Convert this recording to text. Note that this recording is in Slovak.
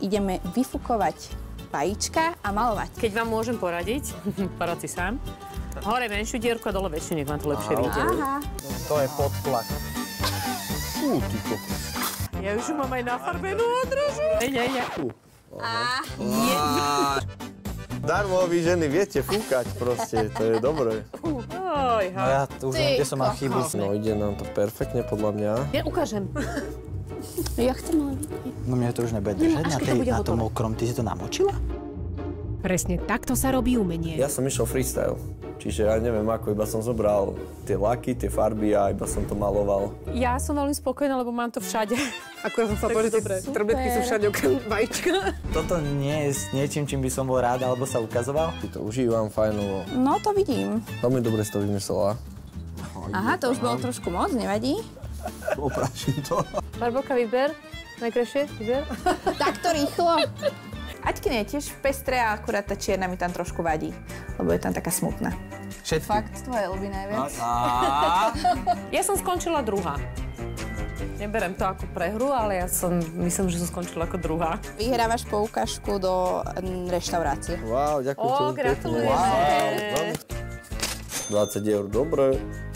ideme vyfukovať vajíčka a malovať. Keď vám môžem poradiť, porad si sám, hore menšiu dierku a dole väčšiu, nech vám to lepšie vyjde. Aha. To je podtlak. Ty kokos. Ja už ju mám aj nafarbenú odražu. Nie. Darmo vy ženy viete fúkať proste, to je dobré. Oj, No ja tu už viem, kde som mal chybu. No ide nám to perfektne podľa mňa. Ja ukážem. Ja chcem ale vidieť. No mne to už nebude držať až keď to bude na tom hotové. mokrom. Ty si to namočila? Presne takto sa robí umenie. Ja som išiel freestyle, čiže ja neviem ako, iba som zobral tie laky, tie farby a iba som to maloval. Ja som veľmi spokojná, lebo mám to všade. Akurát som sa povedala, že tie trobetky sú všade okrem vajíčka. Toto nie je s niečím, čím by som bol rád alebo sa ukazoval? Si to užívam fajnovo. No to vidím. Veľmi dobre si to vymyslela. Aha, to už bolo trošku moc, nevadí? Oprášim to. Barbelka, vyber. Najkrajšie, vyber. Takto rýchlo. Aťkine je tiež pestré a akurát tá čierna mi tam trošku vadí, lebo je tam taká smutná. Všetky. Fakt, tvoje ľubí najviac. Ja som skončila druhá. Neberem to ako prehru, ale ja myslím, že som skončila ako druhá. Vyhrávaš poukážku do reštaurácie. Wow, ďakujem. Ó, veľmi pekne. gratulujeme. Wow, 20 eur, dobre.